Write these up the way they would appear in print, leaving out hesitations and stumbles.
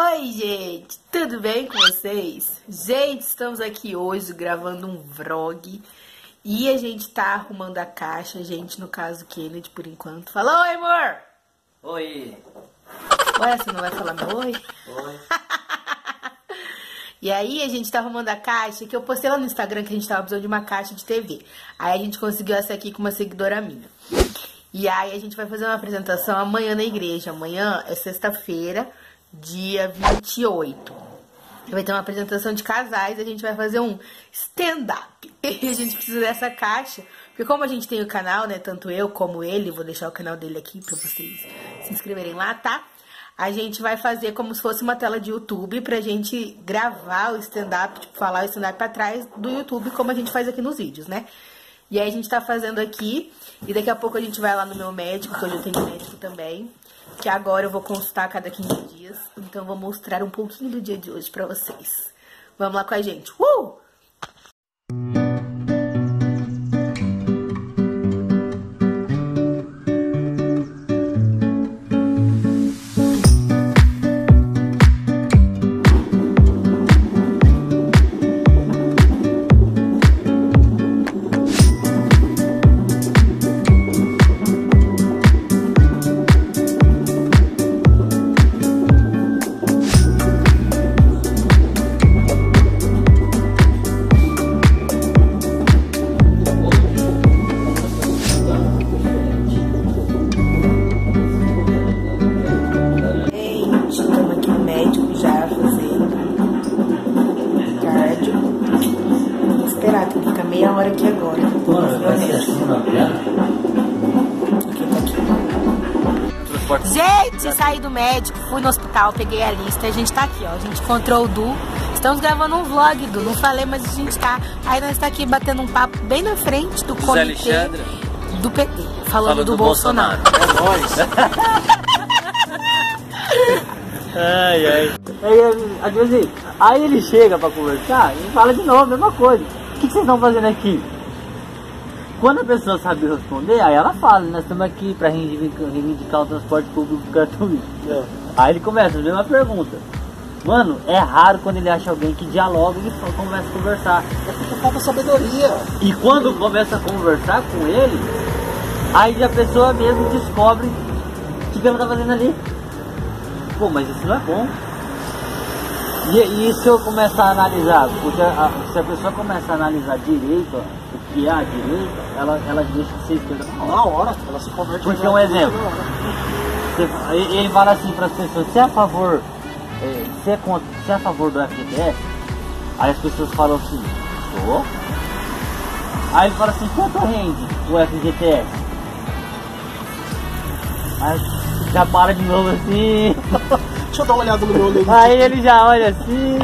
Oi, gente! Tudo bem com vocês? Gente, estamos aqui hoje gravando um vlog e a gente tá arrumando a caixa, gente, no caso Kennedy, por enquanto. Fala, oi, amor! Oi! Ué, você não vai falar meu oi? Oi! E aí a gente tá arrumando a caixa, que eu postei lá no Instagram que a gente tava precisando de uma caixa de TV. Aí a gente conseguiu essa aqui com uma seguidora minha. E aí a gente vai fazer uma apresentação amanhã na igreja. Amanhã é sexta-feira, dia 28. Vai ter uma apresentação de casais, a gente vai fazer um stand-up. E a gente precisa dessa caixa, porque como a gente tem o canal, né, tanto eu como ele, vou deixar o canal dele aqui pra vocês se inscreverem lá, tá? A gente vai fazer como se fosse uma tela de YouTube pra gente gravar o stand-up, tipo, falar o stand-up pra trás do YouTube, como a gente faz aqui nos vídeos, né? E aí a gente tá fazendo aqui, e daqui a pouco a gente vai lá no meu médico, que hoje eu tenho médico também, que agora eu vou consultar a cada 15 dias. Então eu vou mostrar um pouquinho do dia de hoje pra vocês. Vamos lá com a gente. Meia hora aqui agora. Gente, saí do médico, fui no hospital, peguei a lista, a gente tá aqui, ó. A gente encontrou o Du. Estamos gravando um vlog, Du. Não falei, mas a gente tá. Aí nós tá aqui batendo um papo bem na frente do comitê do PT. Falando do Bolsonaro. É nóis. Ai, ai. Aí ele chega pra conversar e fala de novo a mesma coisa. O que vocês estão fazendo aqui? Quando a pessoa sabe responder, aí ela fala, nós estamos aqui para reivindicar o transporte público gratuito. Aí ele começa a mesma pergunta. Mano, é raro quando ele acha alguém que dialoga e começa a conversar. É porque falta sabedoria. E quando começa a conversar com ele, aí a pessoa mesmo descobre o que ela tá fazendo ali. Pô, mas isso não é bom. E se eu começar a analisar, porque se a pessoa começar a analisar direito, o que é a direita, ela deixa de ser esquerda na hora, ela se converte. Porque um exemplo, ele fala assim para as pessoas, se é a favor, se é a favor do FGTS, aí as pessoas falam assim, sou. Aí ele fala assim, quanto rende o FGTS? Aí já para de novo assim. Deixa eu dar uma olhada no meu olho. Aí ele já olha assim.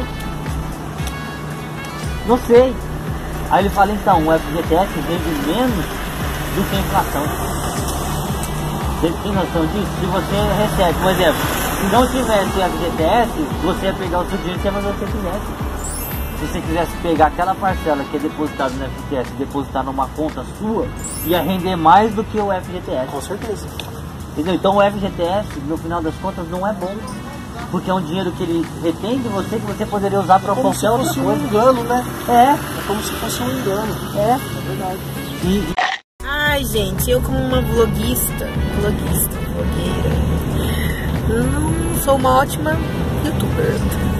Não sei. Aí ele fala, então, o FGTS rende menos do que a inflação. Você tem noção disso? Se você recebe, por exemplo, se não tivesse o FGTS, você ia pegar o seu dinheiro e ia fazer o que você quisesse. Se você quisesse pegar aquela parcela que é depositada no FGTS e depositar numa conta sua, ia render mais do que o FGTS. Com certeza. Entendeu? Então o FGTS, no final das contas, não é bom. Porque é um dinheiro que ele retém de você, que você poderia usar para qualquer outra coisa. Como se fosse um engano, né? É como se fosse um engano. É verdade. Ai, gente, eu como uma vlogueira, não sou uma ótima youtuber.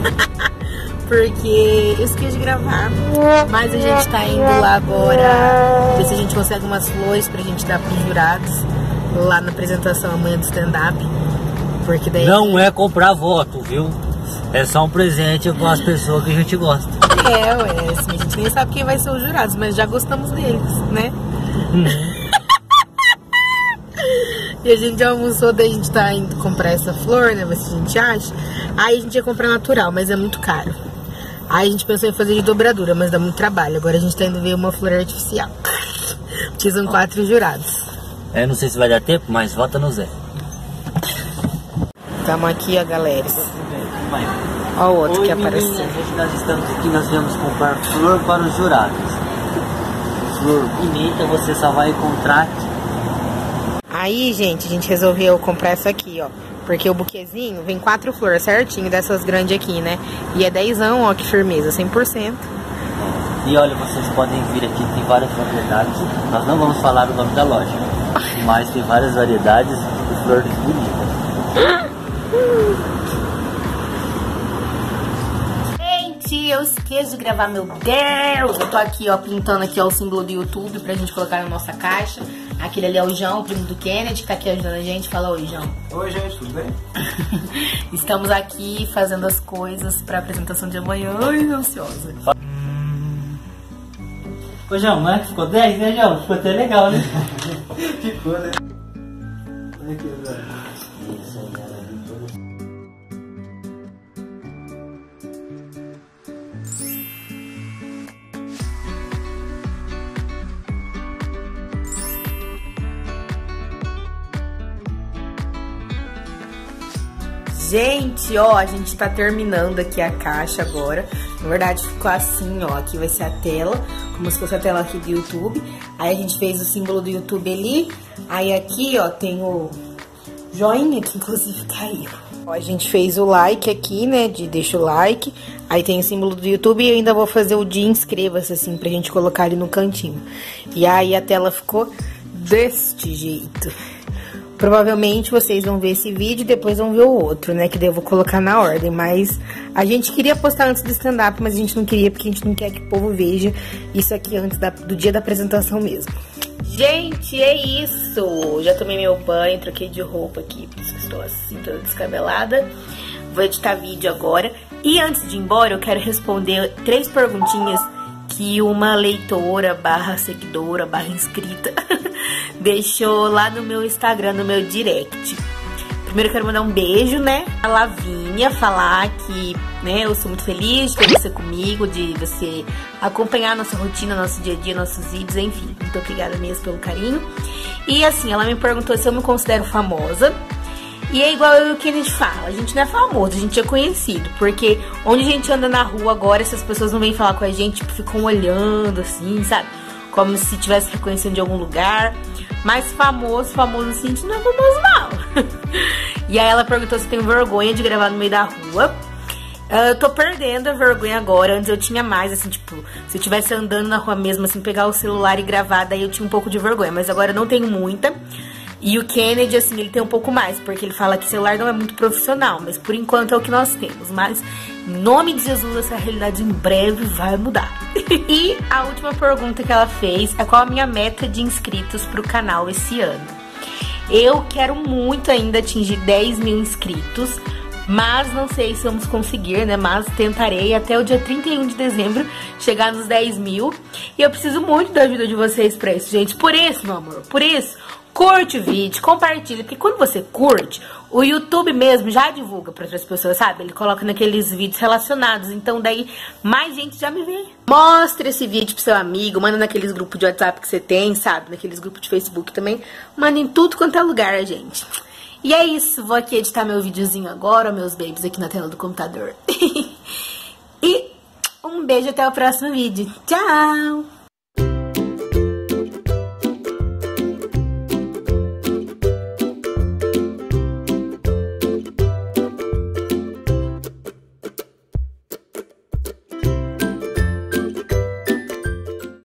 Porque eu esqueci de gravar. Mas a gente tá indo lá agora ver se a gente consegue umas flores pra gente dar pros jurados lá na apresentação amanhã do stand-up. Porque daí não é comprar voto, viu? É só um presente com as pessoas que a gente gosta. Assim, a gente nem sabe quem vai ser os jurados, mas já gostamos deles, né? E a gente já almoçou, daí a gente tá indo comprar essa flor, né? Ver se a gente acha. Aí a gente ia comprar natural, mas é muito caro. Aí a gente pensou em fazer de dobradura, mas dá muito trabalho. Agora a gente tá indo ver uma flor artificial. Precisam 4 jurados. Não sei se vai dar tempo, mas vota no Zé. Estamos aqui, ó, galera. Ó o outro que apareceu. Nós estamos aqui, nós viemos comprar flor para os jurados. Flor bonita, você só vai encontrar aqui. Aí, gente, a gente resolveu comprar essa aqui, ó. Porque o buquezinho vem 4 flores certinho, dessas grandes aqui, né? E é 10ão, ó, que firmeza, 100%. E olha, vocês podem vir aqui, tem várias variedades. Nós não vamos falar o nome da loja, mas tem várias variedades de flores bonitas. Gente, eu esqueço de gravar, meu Deus! Eu tô aqui, ó, pintando aqui, ó, o símbolo do YouTube pra gente colocar na nossa caixa. Aquele ali é o João, o primo do Kennedy, que tá aqui ajudando a gente. Fala oi, João. Oi, gente, tudo bem? Estamos aqui fazendo as coisas pra apresentação de amanhã. Ai, ansiosa. Ô João, mas ficou 10, né, João? Ficou até legal, né? Ficou, né? Olha aqui, velho. Isso aí, galera. Gente, ó, a gente tá terminando aqui a caixa agora. Na verdade, ficou assim, ó. Aqui vai ser a tela, como se fosse a tela aqui do YouTube. Aí a gente fez o símbolo do YouTube ali. Aí aqui, ó, tem o joinha, que inclusive caiu. Ó, a gente fez o like aqui, né, de deixa o like. Aí tem o símbolo do YouTube e eu ainda vou fazer o de inscreva-se, assim, pra gente colocar ali no cantinho. E aí a tela ficou deste jeito. Provavelmente vocês vão ver esse vídeo e depois vão ver o outro, né? Que daí eu vou colocar na ordem. Mas a gente queria postar antes do stand-up, mas a gente não queria porque a gente não quer que o povo veja isso aqui antes do dia da apresentação mesmo. Gente, é isso! Já tomei meu banho, troquei de roupa aqui, por isso que estou assim, toda descabelada. Vou editar vídeo agora. E antes de ir embora, eu quero responder 3 perguntinhas que uma leitora / seguidora / inscrita deixou lá no meu Instagram, no meu direct. Primeiro eu quero mandar um beijo, né, a Lavínia, falar que, né, eu sou muito feliz de ter você comigo, de você acompanhar a nossa rotina, nosso dia a dia, nossos vídeos, enfim. Muito obrigada mesmo pelo carinho. E assim, ela me perguntou se eu me considero famosa. E é igual eu e o Kennedy fala, a gente não é famoso, a gente é conhecido. Porque onde a gente anda na rua agora, essas pessoas não vêm falar com a gente, tipo, ficam olhando assim, sabe? Como se estivesse reconhecendo de algum lugar. Mas famoso assim, a gente não é famoso não. E aí ela perguntou se eu tenho vergonha de gravar no meio da rua. Eu tô perdendo a vergonha agora. Antes eu tinha mais, assim, tipo, se eu estivesse andando na rua mesmo, assim, pegar o celular e gravar, daí eu tinha um pouco de vergonha. Mas agora eu não tenho muita. E o Kennedy, assim, ele tem um pouco mais, porque ele fala que celular não é muito profissional, mas por enquanto é o que nós temos. Mas, em nome de Jesus, essa realidade em breve vai mudar. E a última pergunta que ela fez é qual a minha meta de inscritos pro canal esse ano. Eu quero muito ainda atingir 10 mil inscritos, mas não sei se vamos conseguir, né? Mas tentarei até o dia 31 de dezembro chegar nos 10 mil. E eu preciso muito da ajuda de vocês pra isso, gente. Por isso, meu amor, por isso, curte o vídeo, compartilha, porque quando você curte, o YouTube mesmo já divulga para outras pessoas, sabe? Ele coloca naqueles vídeos relacionados, então daí mais gente já me vê. Mostre esse vídeo pro seu amigo, manda naqueles grupos de WhatsApp que você tem, sabe? Naqueles grupos de Facebook também, manda em tudo quanto é lugar, gente. E é isso, vou aqui editar meu videozinho agora, meus babies aqui na tela do computador. E um beijo até o próximo vídeo. Tchau!